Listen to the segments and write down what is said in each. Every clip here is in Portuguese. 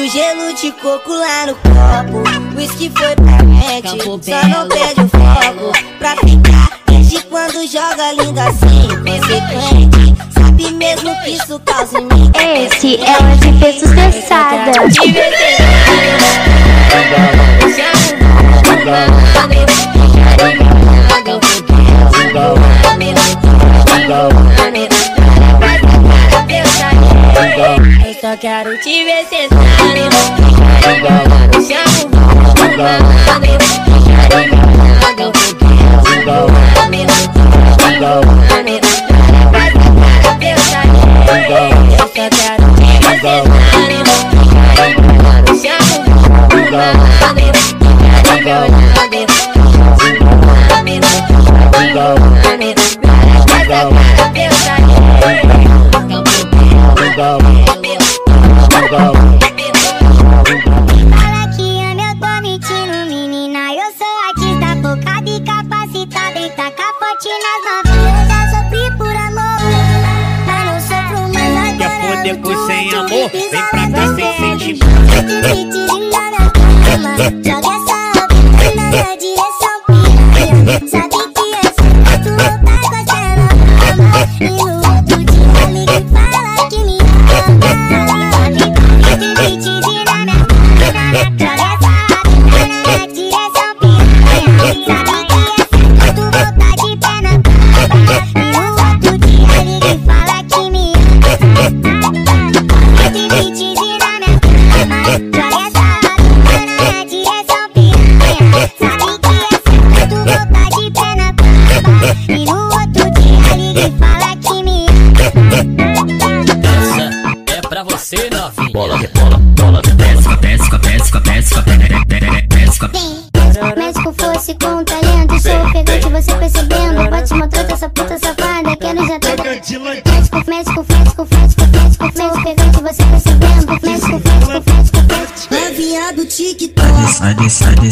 o gelo de coco lá no copo. Whisky foi pra frente, só não perde o foco. Pra ficar desde quando joga linda assim, consequente. Sabe mesmo que isso causa em mim. Esse é o MP sucessada. Eu só quero te ver sentado. Fala que ama, eu tô mentindo, menina. Eu sou artista focada e capacitada em tacar forte nas novinhas. Eu já sofri por amor, mas não sofro mais agora. Quer foder com sem amor? Vem pra cá sem sentimento. Joga essa menina na direção piranha. Sabe que é certo, tu voltar com a cena fama. E no outro dia liga e fala que me ama. Me diz na minha cara. Joga essa menina na direção piranha. Sabe que é certo, tu voltar de pé na cama. E no outro dia liga e fala que me ama. Me diz na minha cara. Joga essa menina na direção piranha. Sabe que é certo, tu voltar de pé na cama. E no outro dia liga e fala que me Essa é pra você, novinha. Bola, pesca, pesca, pesca, pesca, pesca. Médico fosse com talento, sou ofegante, você percebendo. Bate uma trota, essa puta safada, quero já toda. Médico, médico, médico, médico, médico, sou ofegante, você percebendo. Médico, médico, médico, médico. Novinha do TikTok. Sai descendo.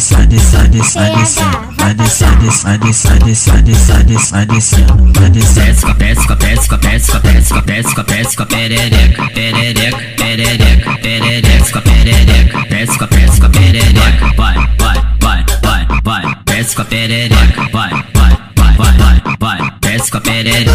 Pesca, pesca, pesca, pesca, pesca, pesca, pesca, perereca, perereca, perereca, perereca, perereca, pesca, pesca, perereca, vai, vai, vai, vai, vai, pesca, perereca, vai, vai, vai, vai, vai, vai, pesca, perereca.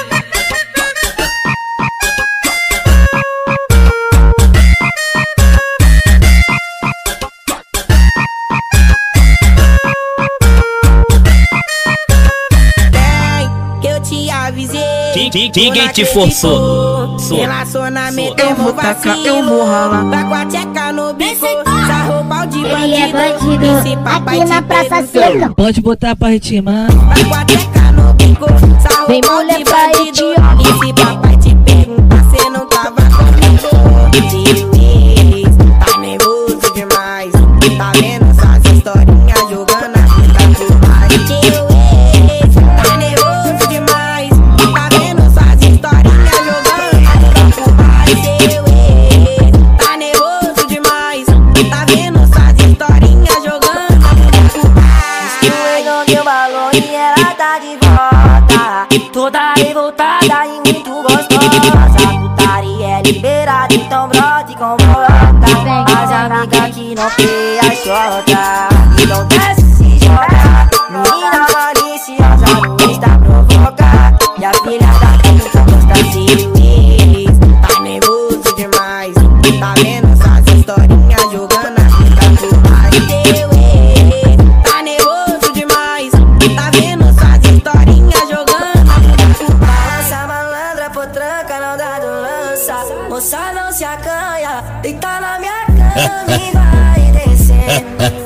Ninguém te forçou. Relacionamento Eu vou tacar, eu vou ralar. Vai com a tcheca no bico, sarroupal de bandido. Ele é bandido, Esse papai aqui na te Praça perguntou. Seca. Pode botar pra ritmar. Vai com a tcheca no bico, Vem, sarroupal mulher, de pra bandido. etiar. Esse papai te pergunta, cê não tava comigo. Tá nervoso demais. Tá vendo essas historinhas jogando a vida pro pai. Teu ex, tá nervoso demais. Tá vendo essas historinhas jogando a vida pro pai. Teu ex, tá nervoso demais. Tá vendo essas historinhas jogando a vida pro pai. Escorregou meu balão e ela tá de volta. Toda revoltada e muito gostosa. Putaria é liberada, então brode com volta. As amigas que não tem a chota e não desce se joga. Menina maliciosa no Insta provoca. E a filha da puta gosta seu ex. Tá nervoso demais. Tá vendo essas historinhas jogando a vida pro pai. Teu ex, tá nervoso demais. Tá vendo essas historinhas jogando a vida pro pai. Balança malandra, potranca, não dá do lança. Moça não se acanha, deita na minha cama e vai descendo.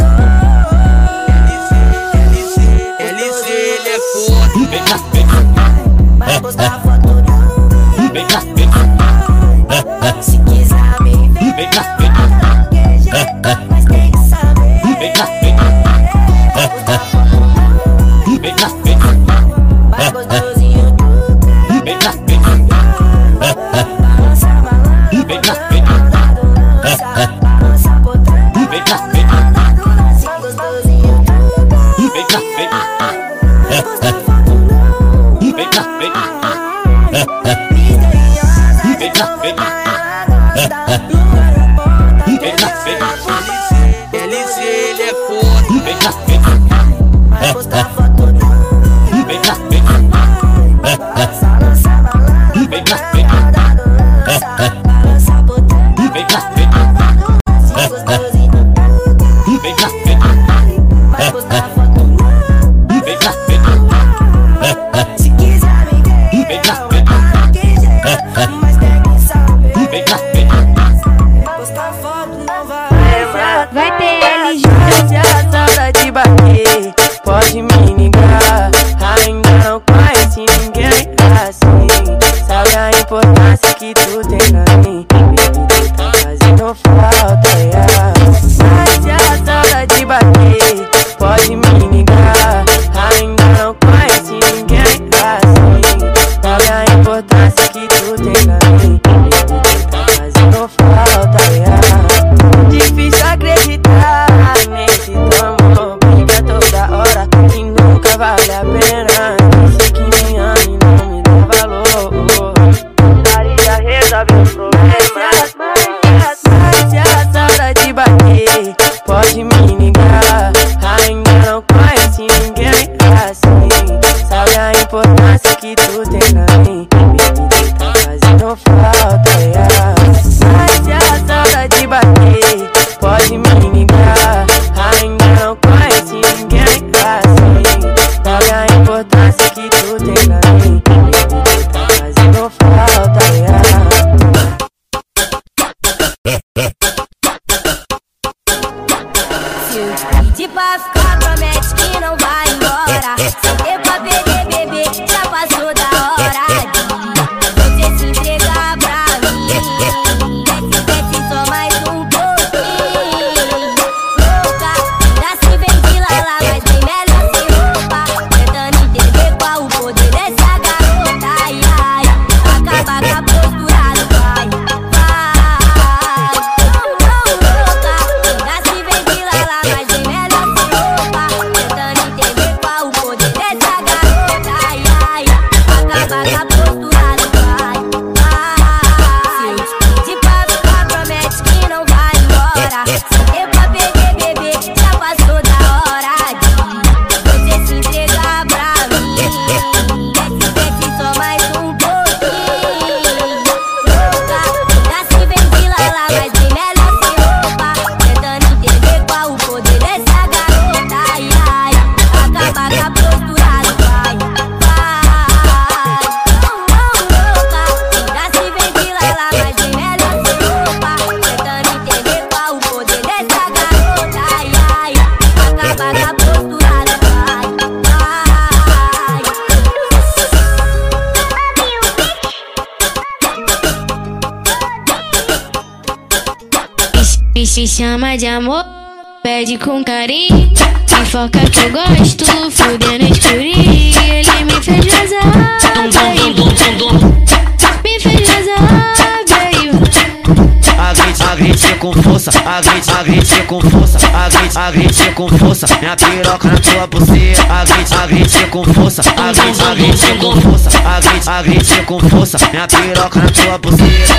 LC, ele é foda. Vai postar foto de um se quiser me ver, que jeito, mas tem que saber. Vai gostosinho do balança malandro, balança potranca. pra ficar, promete que não vai embora. Sentei pra perder, bebê, já passou da hora de você se entregar pra mim. Desce só mais um pouquinho. Louca, já se vem de lala, mas bem melhor sem roupa. Tentando entender qual o poder dessa garota. Ai, ai, acaba com a postura do pai. Louca, já se vem de lala, mas bem melhor sem roupa. Tentando entender qual o poder dessa garota. Ai, ai, acaba com a postura do pai. Se eu te pedir pra ficar, promete que não vai embora. Sentei pra perder, bebê, já passou da hora de você se entregar pra mim. Desce só mais um pouquinho. Louca, já se vem de lala, mas bem melhor sem roupa. Tentando entender qual o poder dessa garota. Ai, ai, acaba com a postura do pai. Louca, já se vem de lala, mas bem melhor sem roupa. Tentando entender qual o poder dessa garota. Ai, ai, acaba com a postura do pai. Me chama de amor, pede com carinho. Me foca que eu gosto, fudendo escurinho. Ele me fez gozar, baby. Me fez gozar, baby. Agride com força, agride com força, agride com força. Minha piroca na tua buceta. Agride com força, agride com força, agride com força. Minha piroca na tua buceta.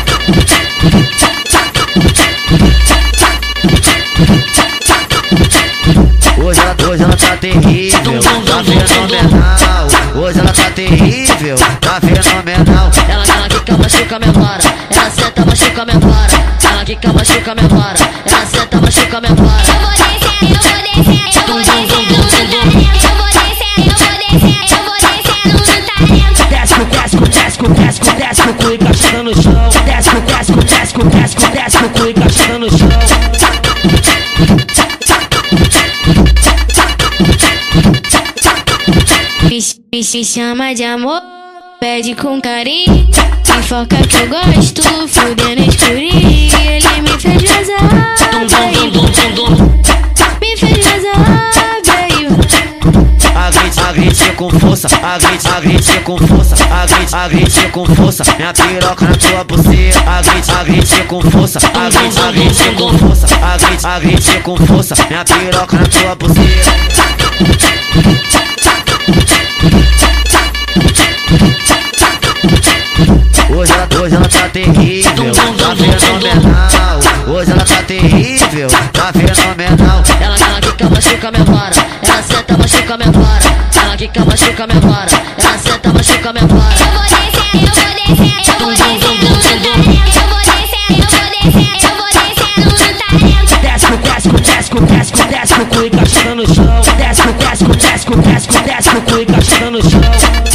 Hoje ela tá terrível, tá fenomenal. Hoje ela tá terrível, tá fenomenal. Ela quica, machuca minha vara. Ela senta, machuca minha vara. Ela quica, machuca minha vara. Ela senta, machuca minha vara. Eu vou descer, eu vou descer, eu vou descer no talento. Eu vou descer, eu vou descer, eu vou descer no talento. Desce o cu e encaixada no chão. Desce o cu e encaixada no chão. Me chama de amor, pede com carinho. Me foca que eu gosto, fudendo escurinho. Ele me fez gozar, baby. Me fez gozar, baby. Agride com força, agride com força, agride com força. Minha piroca na tua buceta. Agride com força, agride com força, agride com força. Minha piroca na tua buceta. Hoje ela tá terrível, tá fenomenal. Hoje ela tá terrível, tá fenomenal. Ela quica, machuca minha vara. Ela senta, machuca minha vara. Ela quica, machuca minha vara. Ela senta, machuca minha vara. Eu vou descer, eu vou descer, eu vou descer no talento. Eu vou descer, eu vou descer, eu vou descer no talento. Desce o cu e encaixada no chão. Desce o cu e encaixada no chão.